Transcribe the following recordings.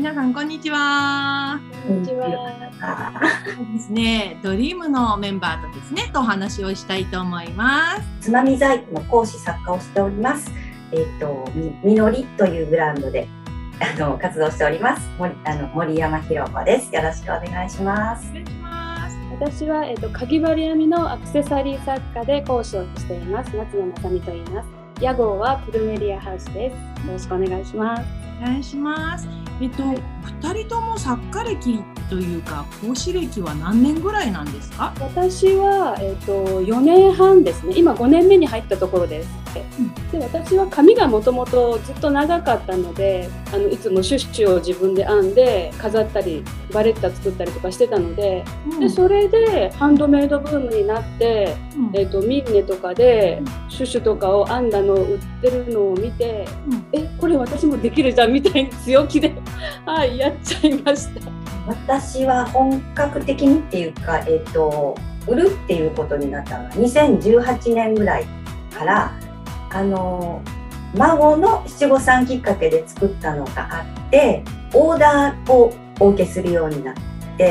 皆さんこんにちは。 こんにちは。 そうですね、ドリームのメンバーとですね、お話をしたいと思います。 つまみ細工の講師作家をしております。みのりというブランドで活動しております。森山博子です。よろしくお願いします。 お願いします。 私はかぎ針編みのアクセサリー作家で講師をしています。夏野まさみと言います。屋号はプルメリアハウスです。よろしくお願いします。 お願いします。2人とも作家歴というか講師歴は何年ぐらいなんですか？ 私は、4年半ですね。今5年目に入ったところです。で、私は髪がもともとずっと長かったので、いつもシュッシュを自分で編んで飾ったりバレッタ作ったりとかしてたので、でそれでハンドメイドブームになって、ミンネとかでシュッシュとかを編んだのを売ってるのを見て、これ私もできるじゃんみたいに強気ではい、やっちゃいました。 私は本格的にっていうか、売るっていうことになったのは2018年ぐらいから孫の七五三きっかけで作ったのがあって、オーダーをお受けするようになって、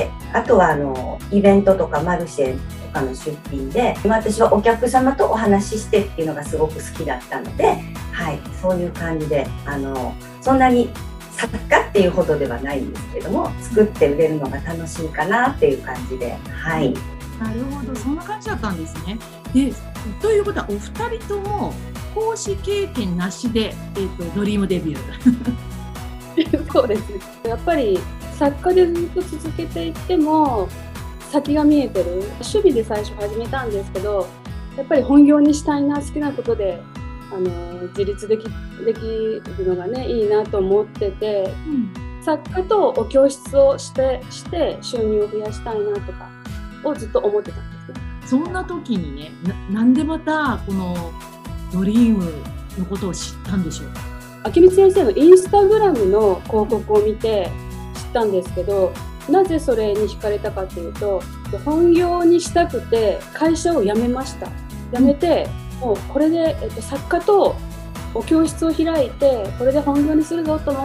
あとはイベントとかマルシェとかの出品で、私はお客様とお話ししてっていうのがすごく好きだったので、はい、そういう感じでそんなに作家っていうほどではないんですけども、作って売れるのが楽しいかなっていう感じで、はい。 なるほど、そんな感じだったんですね。で、ということはお二人とも講師経験なしで、ドリームデビュー。そうですね。やっぱり作家でずっと続けていっても先が見えてる。趣味で最初始めたんですけど、やっぱり本業にしたいな、好きなことで自立できるのがね、いいなと思ってて、作家とお教室をして収入を増やしたいなとかをずっと思ってたんですね。 そんな時にね、なんでまたこのドリームのことを知ったんでしょうか？ 明美先生のインスタグラムの広告を見て知ったんですけど、なぜそれに惹かれたかっていうと、本業にしたくて会社を辞めました。辞めて、もうこれで、作家とお教室を開いてこれで本業にするぞと思って、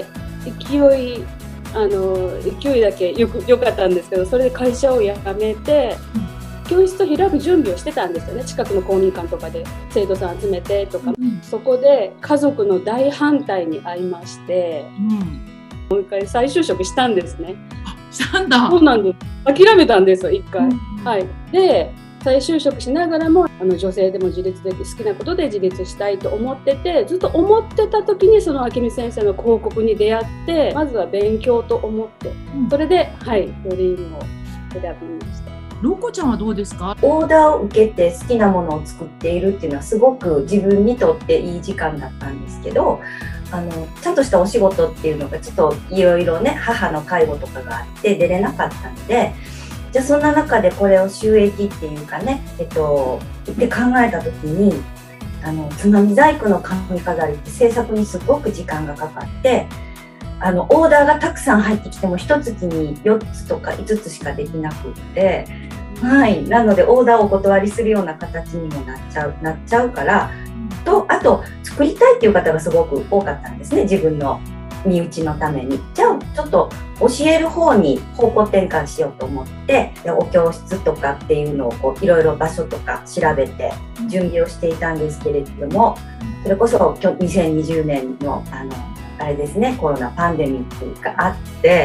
勢いだけよかったんですけど、それで会社を辞めて、教室を開く準備をしてたんですよね。近くの公民館とかで生徒さん集めてとか、そこで家族の大反対に遭いまして、もう一回再就職したんですね。 したんだ。 そうなんです。諦めたんですよ、一回。はい。で再就職しながらも女性でも自立でき、好きなことで自立したいと思ってて、ずっと思ってた時にその明美先生の広告に出会って、まずは勉強と思って、それでドリームを選びました。 ロコちゃんはどうですか？ オーダーを受けて好きなものを作っているっていうのはすごく自分にとっていい時間だったんですけど、ちゃんとしたお仕事っていうのがちょっといろいろね、母の介護とかがあって出れなかったので、じゃあそんな中でこれを収益っていうかね、って考えた時につまみ細工の髪飾りって制作にすごく時間がかかって、オーダーがたくさん入ってきても1月に4つとか5つしかできなくって、はい、なのでオーダーをお断りするような形にもなっちゃうから、あと作りたいっていう方がすごく多かったんですね、自分の身内のために。じゃあちょっと教える方に方向転換しようと思って、お教室とかっていうのをいろいろ場所とか調べて準備をしていたんですけれども、それこそ2020年のあれですね、コロナパンデミックがあって、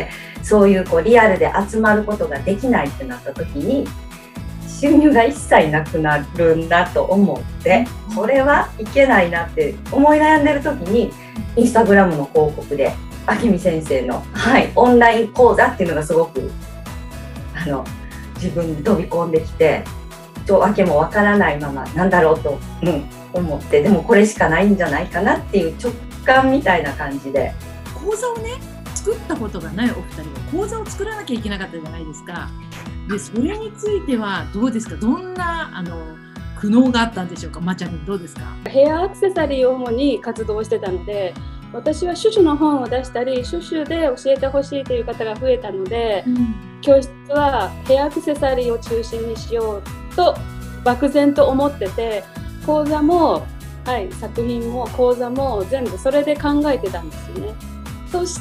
そういうリアルで集まることができないってなった時に、収入が一切なくなるんだと思って、これはいけないなって思い悩んでる時に、インスタグラムの広告で明美先生の、オンライン講座っていうのがすごく自分に飛び込んできて、訳もわからないままなんだろうと、思って、でもこれしかないんじゃないかなっていう直感みたいな感じで、 講座をね作ったことがないお二人が講座を作らなきゃいけなかったじゃないですか。でそれについてはどうですか？どんな苦悩があったんでしょうか？まちゃんどうですか？ ヘアアクセサリーを主に活動してたので、私はシュシュの本を出したり、シュシュで教えてほしいという方が増えたので、教室はヘアアクセサリーを中心にしようと漠然と思ってて、講座も、作品も講座も全部それで考えてたんですよね。 そして、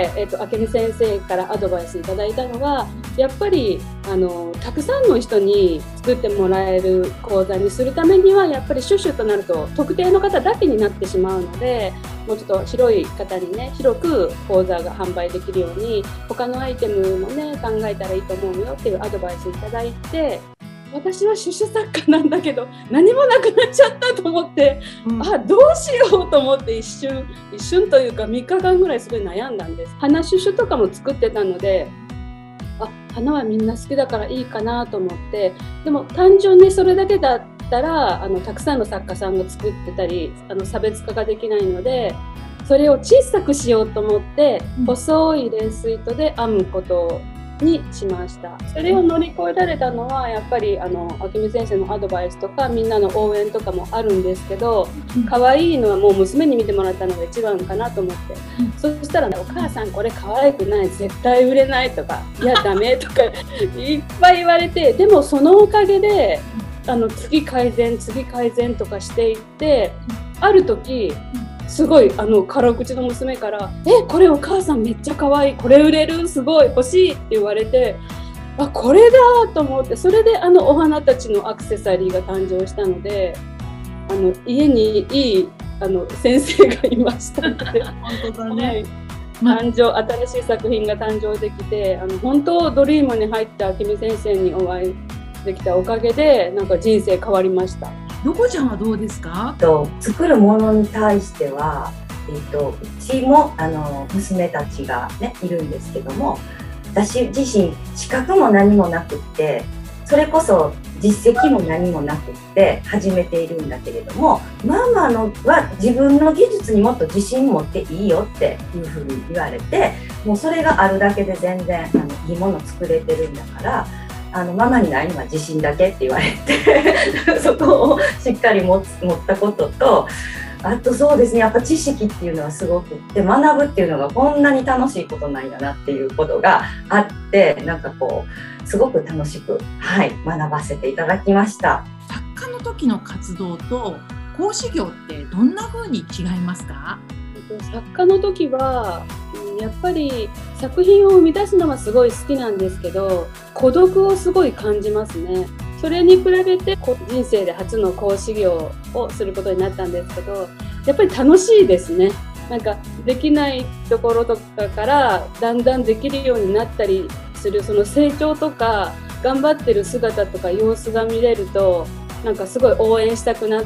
明美先生からアドバイスいただいたのが、やっぱりたくさんの人に作ってもらえる講座にするためには、やっぱりシュッシュとなると特定の方だけになってしまうので、もうちょっと広い方にね、広く講座が販売できるように他のアイテムもね考えたらいいと思うよっていうアドバイスいただいて、私はシュシュ作家なんだけど何もなくなっちゃったと思って、どうしようと思って一瞬というか3日間ぐらいすごい悩んだんです。花シュシュとかも作ってたので、花はみんな好きだからいいかなと思って、でも単純にそれだけだったらたくさんの作家さんが作ってたり差別化ができないので、それを小さくしようと思って、細いレース糸で編むことにしました。それを乗り越えられたのはやっぱり明美先生のアドバイスとかみんなの応援とかもあるんですけど、可愛いのはもう娘に見てもらったのが一番かなと思って、そしたら、ね、お母さんこれ可愛くない、絶対売れないとか、いやダメとかいっぱい言われて、でもそのおかげで次改善とかしていって、ある時すごい辛口の娘から「これお母さんめっちゃ可愛い、これ売れる、すごい欲しい」って言われて、これだと思って、それでお花たちのアクセサリーが誕生したので、家にいい先生がいましたので本当だね、 新しい作品が誕生できて、本当ドリームに入った明美先生にお会いできたおかげでなんか人生変わりました。 ロコちゃんはどうですか？ 作るものに対しては、うちも娘たちが、ね、いるんですけども、私自身資格も何もなくって、それこそ実績も何もなくって始めているんだけれども、ママは自分の技術にもっと自信持っていいよっていうふうに言われて、もうそれがあるだけで全然いいもの作れてるんだから、ママにないのは自信だけって言われてそこをしっかり持ったことと、あとそうですね、やっぱ知識っていうのはすごくって、学ぶっていうのがこんなに楽しいことないんだなっていうことがあって、なんかこうすごく楽しく、学ばせていただきました。 作家の時の活動と講師業ってどんな風に違いますか？ 作家の時はやっぱり作品を生み出すのはすごい好きなんですけど、孤独をすごい感じますね。それに比べて人生で初の講師業をすることになったんですけど、やっぱり楽しいですね。なんかできないところとかからだんだんできるようになったりする、その成長とか頑張ってる姿とか様子が見れると、なんかすごい応援したくなって、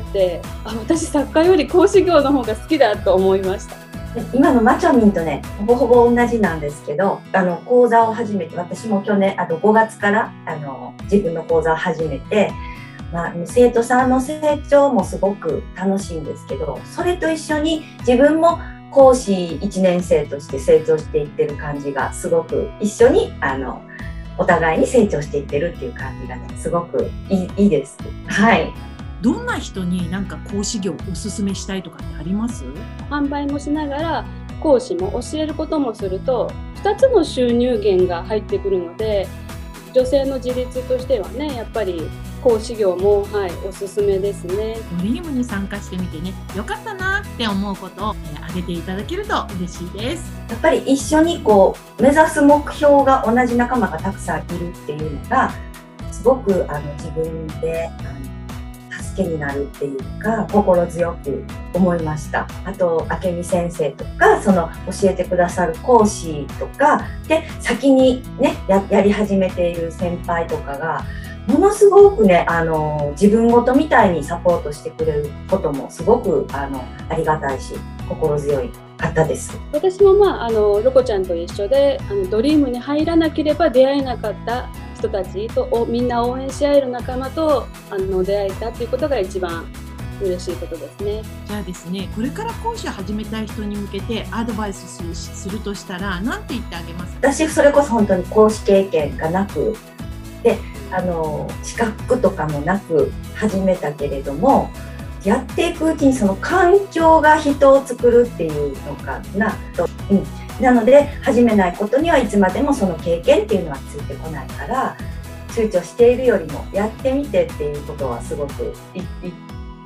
私作家より講師業の方が好きだと思いました。 今のマチョミンとね、ほぼほぼ同じなんですけど、講座を始めて、私も去年5月から自分の講座を始めて、生徒さんの成長もすごく楽しいんですけど、それと一緒に自分も講師1年生として成長していってる感じが、すごく一緒にお互いに成長していってるっていう感じがね、すごくいいです。はい。 どんな人になんか講師業をおすすめしたいとかってあります？ 販売もしながら講師も教えることもすると、2つの収入源が入ってくるので、女性の自立としてはね、やっぱり講師業も、おすすめですね。 ドリームに参加してみてね、よかったなって思うことを挙げていただけると嬉しいです。 やっぱり一緒に目指す目標が同じ仲間がたくさんいるっていうのが、すごく自分で助けになるっていうか、心強く思いました。あと明美先生とか、その教えてくださる講師とかで先にね やり始めている先輩とかがものすごくね、自分ごとみたいにサポートしてくれることもすごくありがたいし、心強い方です。 私もロコちゃんと一緒でドリームに入らなければ出会えなかった人たちとみんな応援し合える仲間と出会えたということが一番嬉しいことですね。 じゃあですね、これから講師を始めたい人に向けてアドバイスするとしたら何て言ってあげますか？ 私それこそ本当に講師経験がなくで資格とかもなく始めたけれども、やっていくうちにその環境が人を作るっていうのかなと、なので始めないことにはいつまでもその経験っていうのはついてこないから、躊躇しているよりもやってみてっていうことはすごく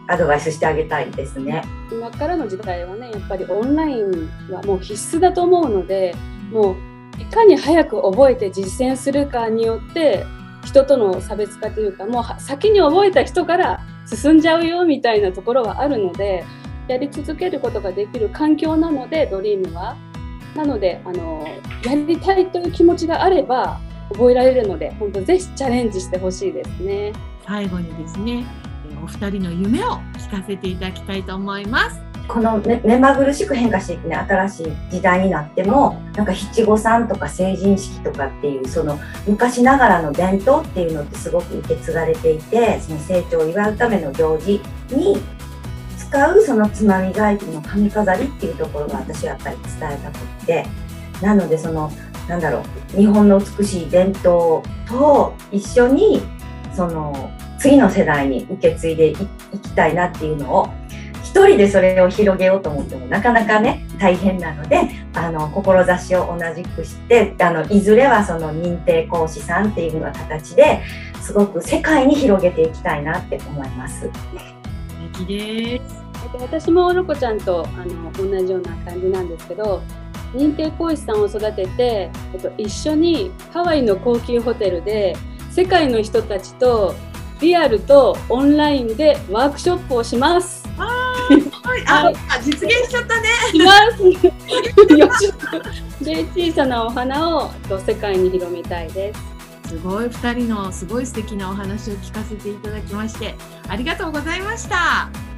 アドバイスしてあげたいですね。 今からの時代はね、やっぱりオンラインはもう必須だと思うので、もういかに早く覚えて実践するかによって人との差別化というか、もう先に覚えた人から進んじゃうよみたいなところはあるので、やり続けることができる環境なので、ドリームは。なのでやりたいという気持ちがあれば覚えられるので、本当ぜひチャレンジしてほしいですね。 最後にですね、お二人の夢を聞かせていただきたいと思います。 この、ね、目まぐるしく変化していくね、新しい時代になっても、なんか七五三とか成人式とかっていうその昔ながらの伝統っていうのってすごく受け継がれていて、その成長を祝うための行事に使うそのつまみ細工の髪飾りっていうところが私はやっぱり伝えたくって、なのでそのなんだろう、日本の美しい伝統と一緒にその次の世代に受け継いでいきたいなっていうのを、一人でそれを広げようと思ってもなかなかね大変なので、志を同じくしていずれはその認定講師さんっていうような形ですごく世界に広げていきたいなって思います。 素敵です。 私もロコちゃんと同じような感じなんですけど、認定講師さんを育てて、一緒にハワイの高級ホテルで世界の人たちとリアルとオンラインでワークショップをします。 実現しちゃったね。 しますで、小さなお花を世界に広めたいです。 すごい2人のすごい素敵なお話を聞かせていただきまして、ありがとうございました。